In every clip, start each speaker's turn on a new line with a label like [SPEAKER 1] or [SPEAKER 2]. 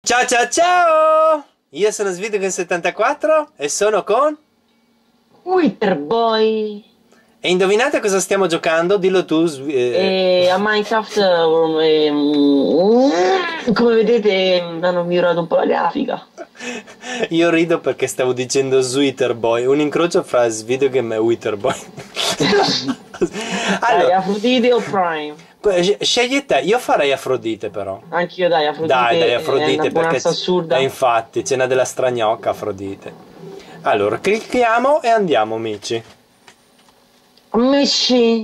[SPEAKER 1] Ciao ciao ciao! Io sono Svidgen74 e sono con...
[SPEAKER 2] Witherboy.
[SPEAKER 1] E indovinate cosa stiamo giocando? Dillo tu.
[SPEAKER 2] A Minecraft, come vedete, hanno migliorato un po' la grafica.
[SPEAKER 1] Io rido perché stavo dicendo Switterboy, un incrocio fra Svidgen e Witherboy.
[SPEAKER 2] Allora, dai, Afrodite o Prime?
[SPEAKER 1] Scegli te, io farei Afrodite però.
[SPEAKER 2] Anch'io, dai, Afrodite.
[SPEAKER 1] Dai, Afrodite
[SPEAKER 2] è una
[SPEAKER 1] perché
[SPEAKER 2] assurda.
[SPEAKER 1] infatti ce n'è della stragnocca Afrodite. Allora, clicchiamo e andiamo, amici.
[SPEAKER 2] Amici.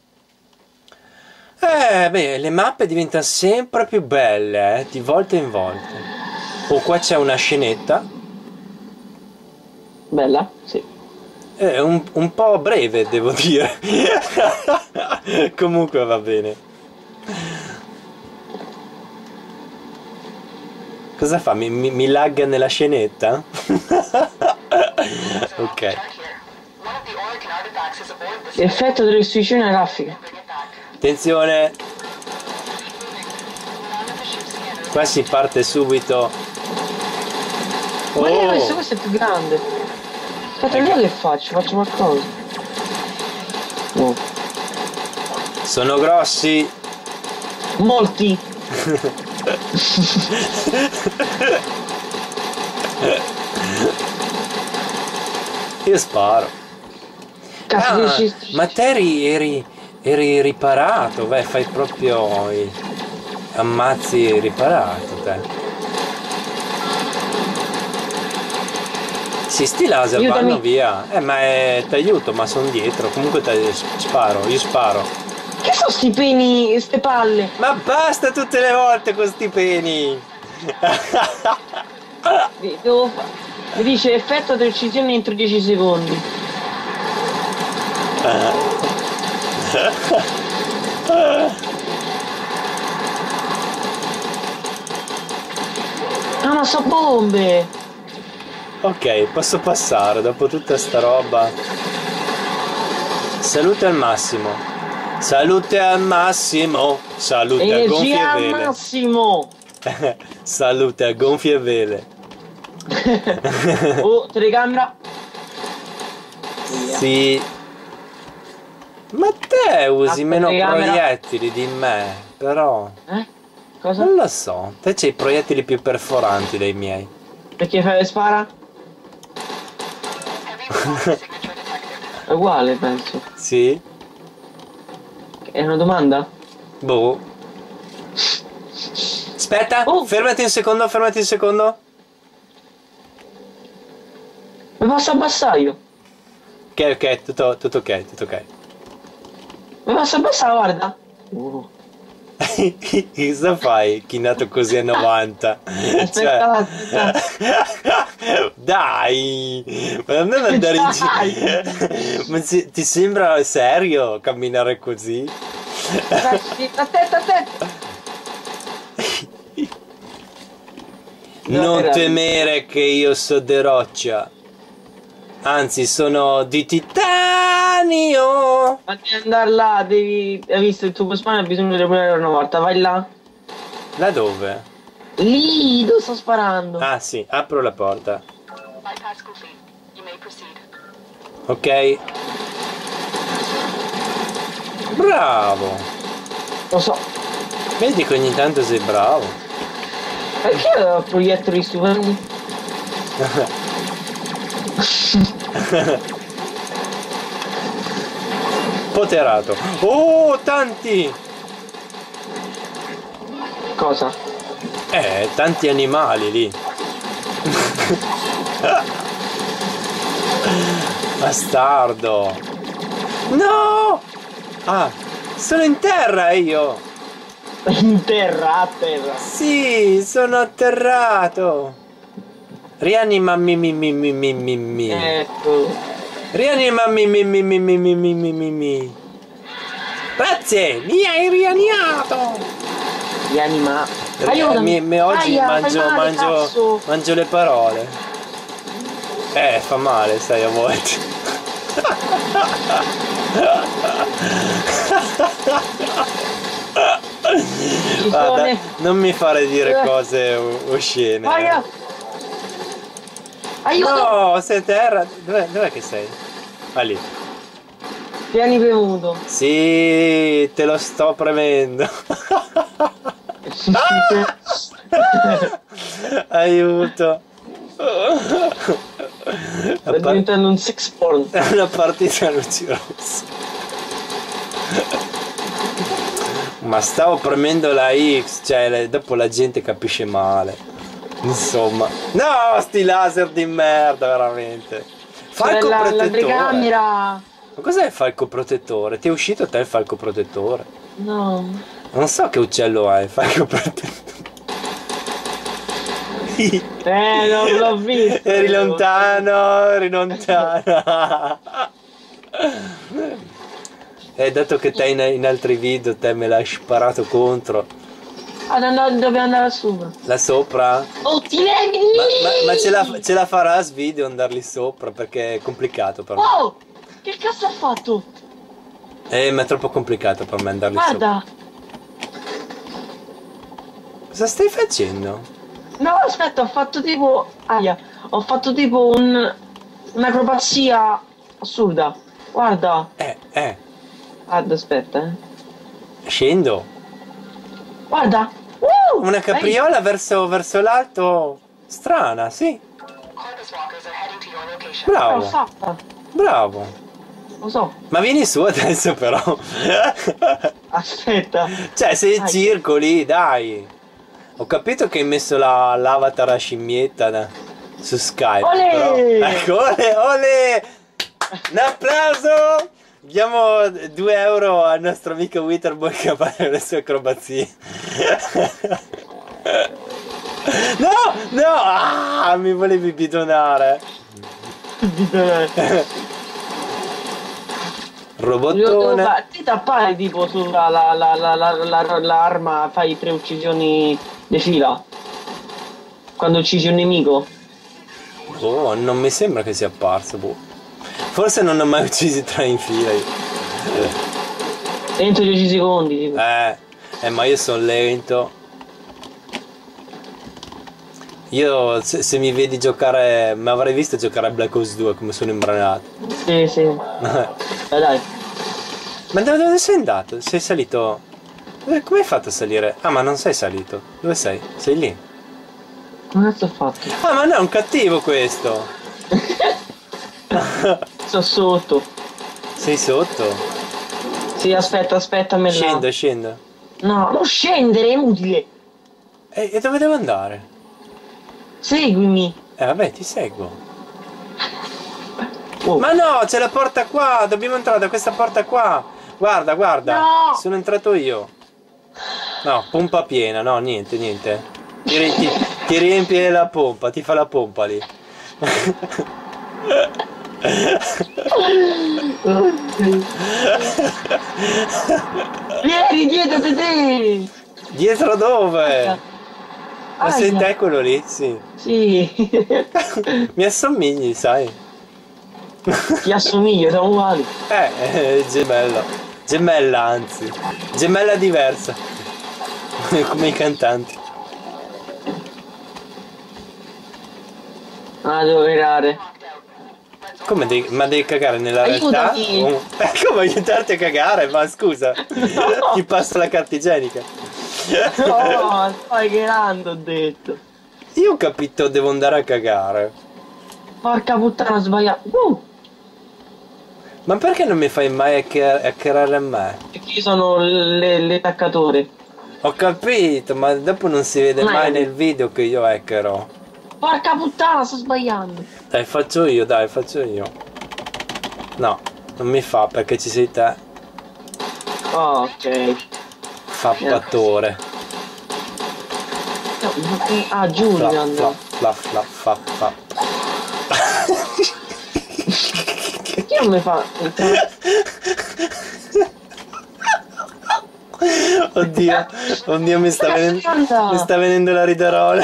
[SPEAKER 1] Beh, le mappe diventano sempre più belle, di volta in volta. Oh, qua c'è una scenetta.
[SPEAKER 2] Bella, sì.
[SPEAKER 1] Un po' breve, devo dire. Comunque va bene. Cosa fa? Mi lagga nella scenetta? Ok.
[SPEAKER 2] Effetto delle restrizioni grafiche.
[SPEAKER 1] Attenzione. Qua si parte subito.
[SPEAKER 2] Ma questo è più grande. Aspetta, vediamo che faccio? Faccio qualcosa. No.
[SPEAKER 1] Sono grossi.
[SPEAKER 2] Molti.
[SPEAKER 1] Io sparo. Ma te eri riparato, beh, fai proprio i ammazzi riparato te. Sì, sti laser vanno via. Ma t'aiuto, ma sono dietro. Comunque sparo, io sparo.
[SPEAKER 2] Che sono sti peni, ste palle?
[SPEAKER 1] Ma basta tutte le volte con sti peni.
[SPEAKER 2] Devo fare. Mi dice effetto di uccisione entro 10 secondi. Ah, ma so bombe!
[SPEAKER 1] Ok, posso passare dopo tutta sta roba. Salute al massimo. Salute al massimo. Salute a gonfie
[SPEAKER 2] Energia al
[SPEAKER 1] vele.
[SPEAKER 2] massimo!
[SPEAKER 1] Salute a gonfie vele.
[SPEAKER 2] Oh, telecamera.
[SPEAKER 1] Sì. Ma te usi meno proiettili di me, però.
[SPEAKER 2] Cosa?
[SPEAKER 1] Non lo so. Te c'hai i proiettili più perforanti dei miei.
[SPEAKER 2] Perché fai spara? È uguale, penso.
[SPEAKER 1] Sì?
[SPEAKER 2] È una domanda?
[SPEAKER 1] Boh. Aspetta, fermati un secondo, fermati un secondo.
[SPEAKER 2] Mi posso abbassare io?
[SPEAKER 1] Ok, tutto ok, tutto ok.
[SPEAKER 2] Mi posso abbassare, guarda.
[SPEAKER 1] Cosa fai? Chi è nato così a 90?
[SPEAKER 2] Aspetta,
[SPEAKER 1] cioè... Dai! Ma non andare in giro. Ma ti sembra serio camminare così?
[SPEAKER 2] Attenta!
[SPEAKER 1] Non temere che io so de roccia. Anzi, sono di titanio.
[SPEAKER 2] Ma devi andare là, devi... Hai visto il tuo spawn, ha bisogno di recuperare una volta, vai là.
[SPEAKER 1] Da dove?
[SPEAKER 2] Lì, dove sto sparando.
[SPEAKER 1] Ah sì, apro la porta. Ok. Bravo.
[SPEAKER 2] Lo so.
[SPEAKER 1] Vedi che ogni tanto sei bravo.
[SPEAKER 2] Perché ho proiettili stupendi?
[SPEAKER 1] Poterato. Oh, tanti!
[SPEAKER 2] Cosa?
[SPEAKER 1] Tanti animali lì. Bastardo. No! Ah, sono in terra io.
[SPEAKER 2] In terra, a terra.
[SPEAKER 1] Sì, sono atterrato. Rianimami mi.
[SPEAKER 2] Ecco.
[SPEAKER 1] Rianimami mi. Grazie, mi hai rianimato.
[SPEAKER 2] Rianima.
[SPEAKER 1] Oggi mangio le parole. Fa male, sai, a volte. Guarda, non mi fare dire cose oscene.
[SPEAKER 2] Aiuto!
[SPEAKER 1] No, sei a terra. Dov'è che sei? Ah, lì.
[SPEAKER 2] Tieni premuto.
[SPEAKER 1] Sì, te lo sto premendo. Aiuto.
[SPEAKER 2] Sta diventando un sex porn.
[SPEAKER 1] È una partita a luci rosse. Ma stavo premendo la X, cioè dopo la gente capisce male. Insomma. No, sti laser di merda, veramente. Falco protettore.
[SPEAKER 2] La telecamera.
[SPEAKER 1] Ma cos'è il falco protettore? Ti è uscito a te il falco protettore?
[SPEAKER 2] No.
[SPEAKER 1] Non so che uccello è il falco protettore.
[SPEAKER 2] Non l'ho visto.
[SPEAKER 1] Eri lontano, eri lontano. E dato che te in altri video te me l'hai sparato contro.
[SPEAKER 2] Dove andare sopra?
[SPEAKER 1] Là sopra?
[SPEAKER 2] Oh, ti leghi!
[SPEAKER 1] Ma ce la farà a video andarli sopra perché è complicato per me.
[SPEAKER 2] Oh! Che cazzo ha fatto?
[SPEAKER 1] Ma è troppo complicato per me andarli sopra.
[SPEAKER 2] Guarda!
[SPEAKER 1] Cosa stai facendo?
[SPEAKER 2] No, aspetta, ho fatto tipo... Aia, ho fatto tipo un'acrobazia assurda. Guarda. Guarda, aspetta,
[SPEAKER 1] Scendo.
[SPEAKER 2] Guarda.
[SPEAKER 1] Una capriola verso l'alto. Strana, sì. Bravo.
[SPEAKER 2] Fatta.
[SPEAKER 1] Bravo.
[SPEAKER 2] Lo so.
[SPEAKER 1] Ma vieni su adesso però.
[SPEAKER 2] Aspetta.
[SPEAKER 1] Cioè, sei circoli, dai. Ho capito che hai messo l'avatar a scimmietta su Skype.
[SPEAKER 2] Olè!
[SPEAKER 1] Però... Ecco, olè, olè! Un applauso! Diamo 2 euro al nostro amico Witherboy che fa le sue acrobazie. No! No! Ah, mi volevi bidonare. Robottone.
[SPEAKER 2] Ti tappare tipo sull'arma, fai 3 uccisioni di fila. Quando uccisi un nemico.
[SPEAKER 1] Oh, non mi sembra che sia apparso, boh. Forse non ho mai uccisi 3 in fila io.
[SPEAKER 2] Entro 10 secondi tipo.
[SPEAKER 1] Ma io sono lento. Io se mi vedi giocare, mi avrei visto giocare a Black Ops 2 come sono imbranato.
[SPEAKER 2] Sì, sì. Dai.
[SPEAKER 1] Ma dove sei andato? Sei salito? Come hai fatto a salire? Ah, ma non sei salito. Dove sei? Sei lì.
[SPEAKER 2] Ma cazzo ho fatto?
[SPEAKER 1] Ah, ma no, è un cattivo questo.
[SPEAKER 2] Sto sotto.
[SPEAKER 1] Sei sotto?
[SPEAKER 2] Sì, aspetta, me
[SPEAKER 1] Scendo, scendo.
[SPEAKER 2] No, non scendere, è inutile.
[SPEAKER 1] E dove devo andare?
[SPEAKER 2] Seguimi.
[SPEAKER 1] Vabbè, ti seguo.
[SPEAKER 2] Oh.
[SPEAKER 1] Ma no, c'è la porta qua, dobbiamo entrare da questa porta qua. Guarda, guarda.
[SPEAKER 2] No.
[SPEAKER 1] Sono entrato io. No, pompa piena, no, niente, niente. Ti riempie la pompa, ti fa la pompa lì.
[SPEAKER 2] Vieni dietro di te.
[SPEAKER 1] Dietro dove? Ma sei te quello lì? Sì.
[SPEAKER 2] Sì.
[SPEAKER 1] Mi assomigli, sai?
[SPEAKER 2] Ti assomiglio, siamo uguali.
[SPEAKER 1] Gemello. Gemella, anzi. Gemella diversa. Come i cantanti.
[SPEAKER 2] Ah, devo virare.
[SPEAKER 1] Come ma devi cagare nella realtà?
[SPEAKER 2] Aiutami.
[SPEAKER 1] Come aiutarti a cagare? Ma scusa,
[SPEAKER 2] No.
[SPEAKER 1] ti passo la carta igienica.
[SPEAKER 2] No, stai girando, ho detto.
[SPEAKER 1] Io ho capito, devo andare a cagare.
[SPEAKER 2] Porca puttana, ho sbagliato.
[SPEAKER 1] Ma perché non mi fai mai hackerare a me?
[SPEAKER 2] Perché io sono le taccatore.
[SPEAKER 1] Ho capito, ma dopo non si vede mai nel video che io hackerò.
[SPEAKER 2] Porca puttana, sto sbagliando.
[SPEAKER 1] Dai, faccio io, dai, faccio io. No, non mi fa perché ci sei te.
[SPEAKER 2] Oh, ok.
[SPEAKER 1] Fappatore.
[SPEAKER 2] No, giù devi andare. Perché non mi fa?
[SPEAKER 1] Oddio, oddio, mi sta venendo la ridarola.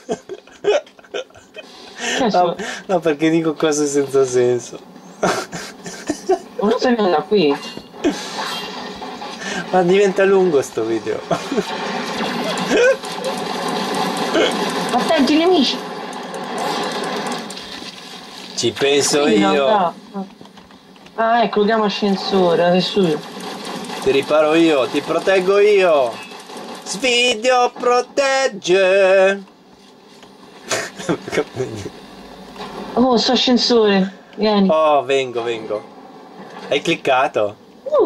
[SPEAKER 1] No, perché dico cose senza senso.
[SPEAKER 2] Non sei venuta qui.
[SPEAKER 1] Ma diventa lungo sto video.
[SPEAKER 2] Attenti nemici.
[SPEAKER 1] Ci penso
[SPEAKER 2] Sì,
[SPEAKER 1] io.
[SPEAKER 2] no. Ah, ecco, chiama ascensore, adesso.
[SPEAKER 1] Ti riparo io, ti proteggo io. Svidio protegge.
[SPEAKER 2] Oh, sto ascensore. Vieni.
[SPEAKER 1] Oh, vengo. Hai cliccato?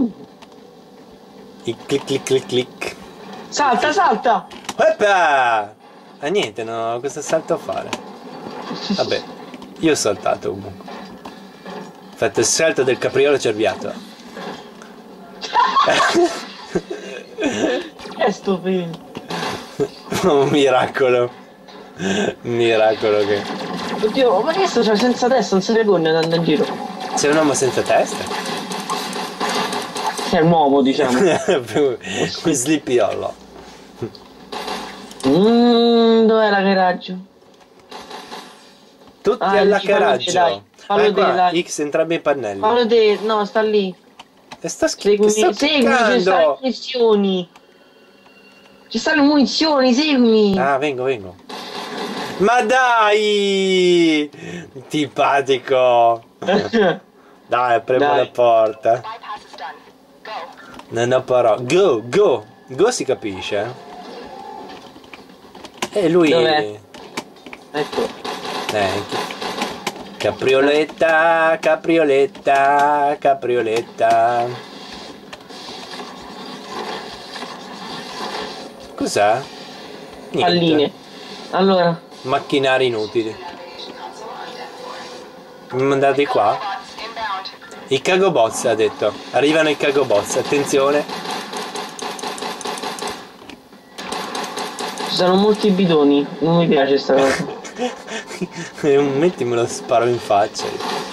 [SPEAKER 1] Il clic clic clic clic.
[SPEAKER 2] Salta.
[SPEAKER 1] Oppa! Ah niente, non ho questo salto a fare. Vabbè, io ho saltato comunque. Ho fatto il salto del capriolo cerviato.
[SPEAKER 2] È stupendo.
[SPEAKER 1] Un miracolo. Un miracolo che...
[SPEAKER 2] Oddio, ma questo c'è senza testa, non si vergogna andando in giro.
[SPEAKER 1] Sei un uomo senza testa?
[SPEAKER 2] È un uomo, diciamo.
[SPEAKER 1] Un Sleepy Hollow.
[SPEAKER 2] Dov'è la garage?
[SPEAKER 1] Tutti
[SPEAKER 2] Ah,
[SPEAKER 1] alla
[SPEAKER 2] dici, fallo
[SPEAKER 1] caraggio.
[SPEAKER 2] vedere, dai. Fallo
[SPEAKER 1] Qua,
[SPEAKER 2] vedere, dai.
[SPEAKER 1] X entrambi i pannelli.
[SPEAKER 2] Fallo vedere, no, sta lì.
[SPEAKER 1] E sto
[SPEAKER 2] Seguimi, ci stanno le munizioni. Ci stanno munizioni, seguimi.
[SPEAKER 1] Ah, vengo. Ma dai! Antipatico. Dai, apriamo la porta. Non ho parole. Go si capisce. E lui...
[SPEAKER 2] Dov'è? Ecco.
[SPEAKER 1] Caprioletta. Cos'è?
[SPEAKER 2] Palline. Allora.
[SPEAKER 1] Macchinari inutili. Mi mandate qua? I cagobots ha detto. Arrivano i cagobots, attenzione.
[SPEAKER 2] Ci sono molti bidoni. Non mi piace sta cosa.
[SPEAKER 1] Metti me lo sparo in faccia.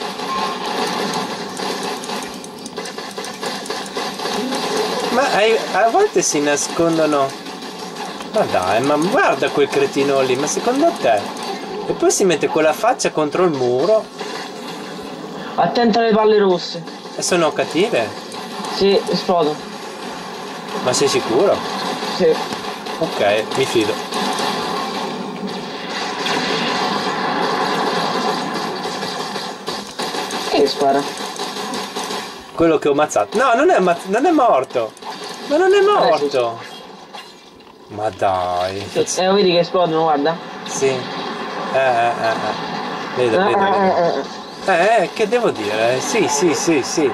[SPEAKER 1] Ma a volte si nascondono. Ma dai, ma guarda quel cretino lì, ma secondo te? E poi si mette quella faccia contro il muro.
[SPEAKER 2] Attenta alle palle rosse.
[SPEAKER 1] E sono cattive?
[SPEAKER 2] Sì, esplodo.
[SPEAKER 1] Ma sei sicuro?
[SPEAKER 2] Sì.
[SPEAKER 1] Ok, mi fido.
[SPEAKER 2] Che spara?
[SPEAKER 1] Quello che ho ammazzato. No, non è morto. Ma non è morto. Ma dai.
[SPEAKER 2] Sì, vedi che esplodono, guarda.
[SPEAKER 1] Sì. Vedo. Che devo dire? Sì. Sì.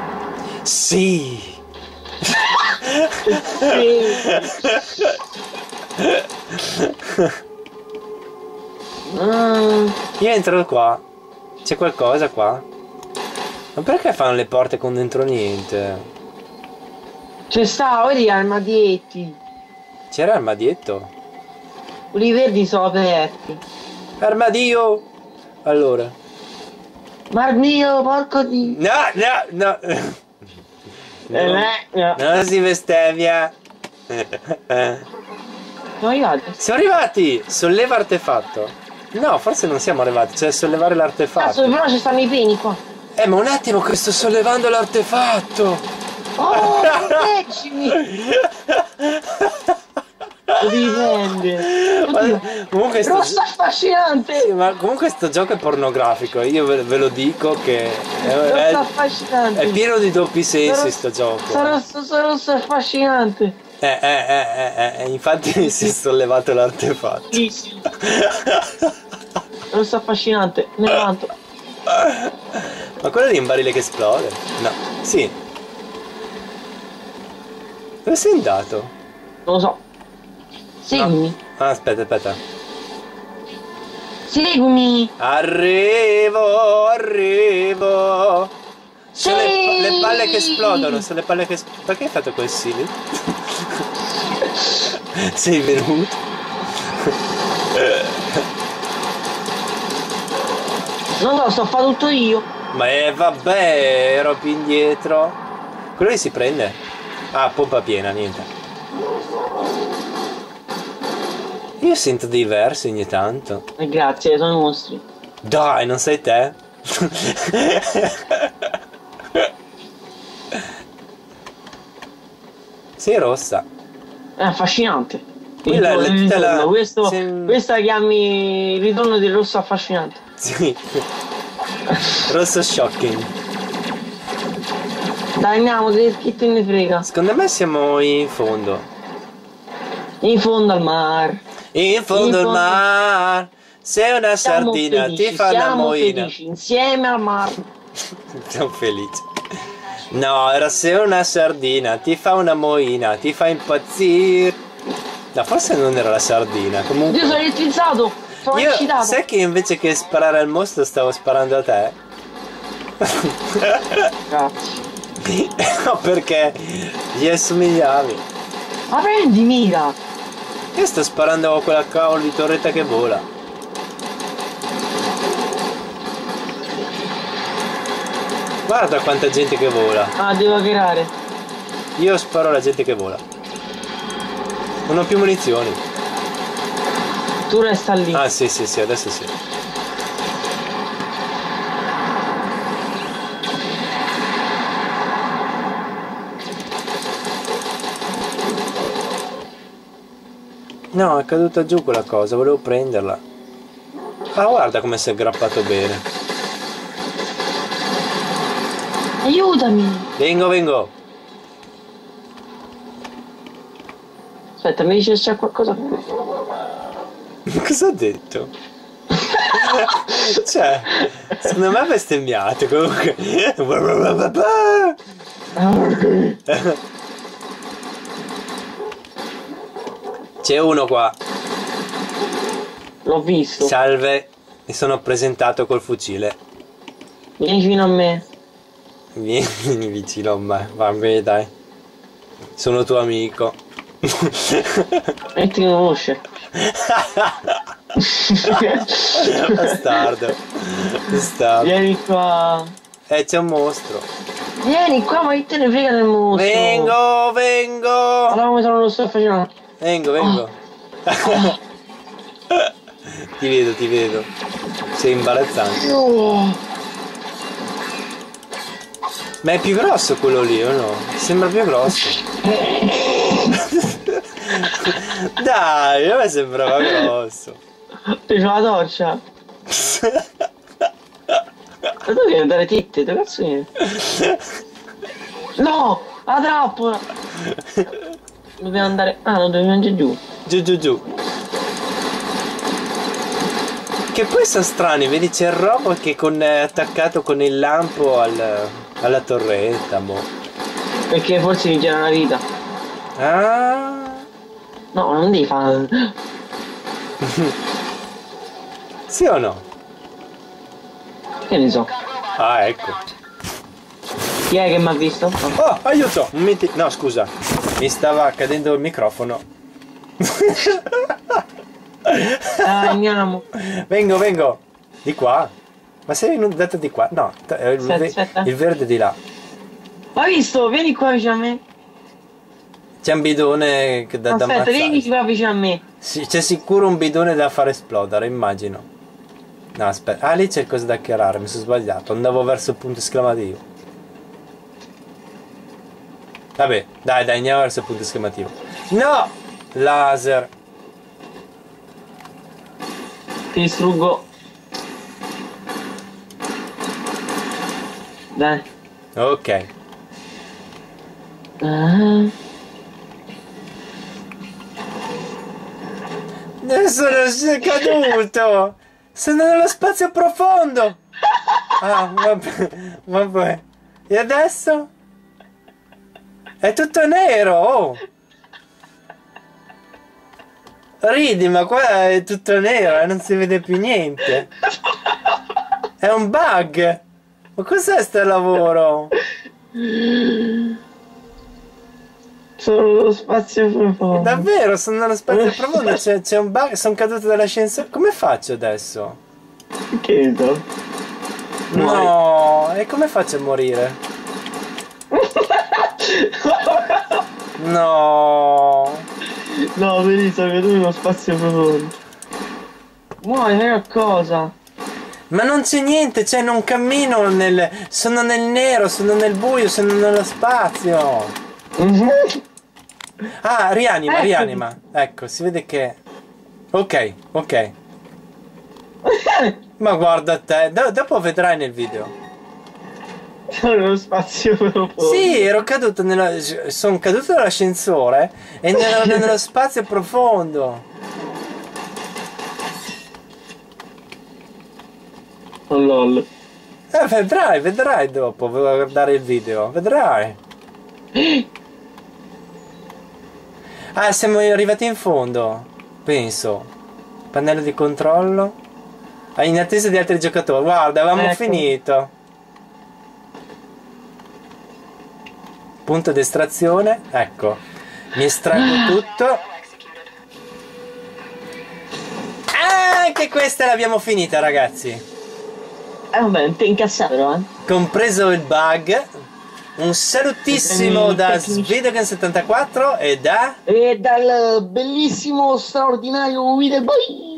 [SPEAKER 1] Io entro qua. C'è qualcosa qua? Ma perché fanno le porte con dentro niente?
[SPEAKER 2] C'è sta, vedi gli armadietti.
[SPEAKER 1] C'era armadietto?
[SPEAKER 2] Quelli verdi sono aperti.
[SPEAKER 1] Armadio! Allora.
[SPEAKER 2] Marmio, porco di...
[SPEAKER 1] No.
[SPEAKER 2] No.
[SPEAKER 1] Non si bestemmia.
[SPEAKER 2] Siamo arrivati?
[SPEAKER 1] Siamo arrivati! Solleva artefatto. No, forse non siamo arrivati, cioè sollevare l'artefatto.
[SPEAKER 2] Cazzo, però ci stanno i peni qua.
[SPEAKER 1] Ma un attimo che sto sollevando l'artefatto!
[SPEAKER 2] Oh, proteggimi! Lo devi prendere.
[SPEAKER 1] Comunque
[SPEAKER 2] Rossa affascinante!
[SPEAKER 1] Sì, ma comunque sto gioco è pornografico, io ve lo dico che
[SPEAKER 2] Rossa affascinante!
[SPEAKER 1] è pieno di doppi sensi sto gioco.
[SPEAKER 2] Sto rosso affascinante!
[SPEAKER 1] Infatti si è sollevato l'artefatto.
[SPEAKER 2] Sì. Rosso affascinante, me ne vanto.
[SPEAKER 1] Ma quello lì è un barile che esplode? No, sì. Dove sei andato?
[SPEAKER 2] Non lo so. Seguimi.
[SPEAKER 1] No. Ah, aspetta.
[SPEAKER 2] Seguimi.
[SPEAKER 1] Arrivo. Sono
[SPEAKER 2] Sì.
[SPEAKER 1] le palle che esplodono, Perché hai fatto quel simile? Sei venuto?
[SPEAKER 2] Non lo so, fa tutto io.
[SPEAKER 1] Ma vabbè, ero più indietro. Quello lì si prende? Ah, pompa piena, niente. Io sento dei versi ogni tanto.
[SPEAKER 2] Grazie, sono mostri.
[SPEAKER 1] Dai, non sei te? Sei rossa.
[SPEAKER 2] È affascinante.
[SPEAKER 1] Quella è
[SPEAKER 2] Il
[SPEAKER 1] tutta
[SPEAKER 2] ritorno.
[SPEAKER 1] la-
[SPEAKER 2] Questa la chiami il ritorno del rosso affascinante.
[SPEAKER 1] Sì. Rosso shocking.
[SPEAKER 2] Dai, andiamo, che te ne frega.
[SPEAKER 1] Secondo me siamo in fondo.
[SPEAKER 2] In fondo al mare.
[SPEAKER 1] In fondo al
[SPEAKER 2] fondo-
[SPEAKER 1] mar. Sei una
[SPEAKER 2] Siamo
[SPEAKER 1] sardina,
[SPEAKER 2] felici,
[SPEAKER 1] ti fa una
[SPEAKER 2] siamo
[SPEAKER 1] moina.
[SPEAKER 2] felici insieme al mare.
[SPEAKER 1] Sono felice. No, era sei una sardina, ti fa una moina, ti fa impazzire. No, forse non era la sardina. Comunque.
[SPEAKER 2] Io sono elettrizzato. Sono
[SPEAKER 1] Io,
[SPEAKER 2] eccitato.
[SPEAKER 1] sai che invece che sparare al mostro stavo sparando a te?
[SPEAKER 2] Grazie.
[SPEAKER 1] No, perché gli assomigliavi.
[SPEAKER 2] Ma prendi mira.
[SPEAKER 1] Io sto sparando a quella cavolo di torretta che vola. Guarda quanta gente che vola.
[SPEAKER 2] Ah, devo hackerare.
[SPEAKER 1] Io sparo alla gente che vola. Non ho più munizioni.
[SPEAKER 2] Tu resta lì.
[SPEAKER 1] Ah sì, adesso sì. No, è caduta giù quella cosa, volevo prenderla. Ah, guarda come si è aggrappato bene.
[SPEAKER 2] Aiutami.
[SPEAKER 1] Vengo.
[SPEAKER 2] Aspetta, mi dice se c'è qualcosa qui.
[SPEAKER 1] Cosa ha detto? Cioè, secondo me ha bestemmiato comunque. C'è uno qua.
[SPEAKER 2] L'ho visto.
[SPEAKER 1] Salve, mi sono presentato col fucile.
[SPEAKER 2] Vieni fino a me.
[SPEAKER 1] Vieni vicino a me, va bene dai. Sono tuo amico.
[SPEAKER 2] E ti conosce.
[SPEAKER 1] Bastardo.
[SPEAKER 2] Vieni qua.
[SPEAKER 1] C'è un mostro.
[SPEAKER 2] Vieni qua, ma che te ne frega del mostro.
[SPEAKER 1] Vengo.
[SPEAKER 2] Allora come sono lo sto facendo?
[SPEAKER 1] Vengo. Ti vedo. Sei imbarazzante.
[SPEAKER 2] Oh.
[SPEAKER 1] Ma è più grosso quello lì o no? Sembra più grosso. Dai, a me sembrava grosso.
[SPEAKER 2] Ti fa la doccia. Ma tu devi andare titte, dove cazzo vieni? No! La trappola! Dobbiamo andare. Ah, non dobbiamo andare giù.
[SPEAKER 1] Giù. Che poi sono strani, vedi c'è il robot che è attaccato con il lampo alla torretta, boh.
[SPEAKER 2] Perché forse gli gira una vita.
[SPEAKER 1] Ah.
[SPEAKER 2] No, non devi fare.
[SPEAKER 1] Sì o no?
[SPEAKER 2] Che ne so.
[SPEAKER 1] Ah, ecco.
[SPEAKER 2] Chi è che mi ha visto?
[SPEAKER 1] Oh, aiuto! No, scusa. Mi stava cadendo il microfono.
[SPEAKER 2] Andiamo.
[SPEAKER 1] Vengo. Di qua. Ma sei venuto di qua? No,
[SPEAKER 2] Aspetta.
[SPEAKER 1] il verde di là.
[SPEAKER 2] Hai visto? Vieni qua vicino a me.
[SPEAKER 1] C'è un bidone che da
[SPEAKER 2] Aspetta,
[SPEAKER 1] ammazzare.
[SPEAKER 2] vieni qua vicino a me.
[SPEAKER 1] Sì, c'è sicuro un bidone da far esplodere, immagino. No, aspetta. Ah, lì c'è cosa da hackerare, mi sono sbagliato. Andavo verso il punto esclamativo. Vabbè, dai, andiamo verso il punto esclamativo. No! Laser.
[SPEAKER 2] Ti distruggo. Dai.
[SPEAKER 1] Ok. Sono caduto. Sono nello spazio profondo. Ah, vabbè. E adesso? È tutto nero. Oh. Ridi, ma qua è tutto nero e non si vede più niente. È un bug. Ma cos'è sto lavoro?
[SPEAKER 2] Sono nello spazio profondo.
[SPEAKER 1] Davvero, sono nello spazio profondo, c'è un bug, sono caduto dall'ascensore. Come faccio adesso?
[SPEAKER 2] Che ne so?
[SPEAKER 1] No, e come faccio a morire? No.
[SPEAKER 2] No, vedi, sono caduto nello spazio profondo. Muori, che cosa?
[SPEAKER 1] Ma non c'è niente, cioè non cammino sono nel nero, sono nel buio, sono nello spazio. Ah, rianima,
[SPEAKER 2] Ecco.
[SPEAKER 1] rianima. Ecco, si vede che... Ok, ok. Ma guarda te, dopo vedrai nel video.
[SPEAKER 2] Nello spazio profondo.
[SPEAKER 1] Sì, ero caduto sono caduto dall'ascensore e nello spazio profondo.
[SPEAKER 2] Oh, lol.
[SPEAKER 1] Vedrai dopo, devo guardare il video, vedrai. Ah, siamo arrivati in fondo, penso. Pannello di controllo. Ah, in attesa di altri giocatori. Guarda, avevamo
[SPEAKER 2] Ecco.
[SPEAKER 1] finito. Punto d'estrazione, ecco. Mi estraggo tutto. Ah, anche questa l'abbiamo finita, ragazzi.
[SPEAKER 2] Vabbè, non ti incassare però,
[SPEAKER 1] Compreso il bug. Un salutissimo da Svedogan74 e da...
[SPEAKER 2] E dal bellissimo, straordinario Wide Boy.